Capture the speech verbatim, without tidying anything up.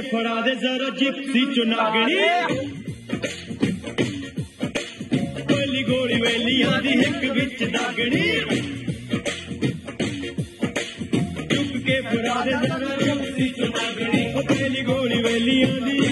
फड़ा दे जरा जिप्सी चुनागनी गोली गोली वेलियां दी हिक विच दागनी चुक के फड़ा दे जरा जिप्सी चुनागनी गोली गोली वेलियां दी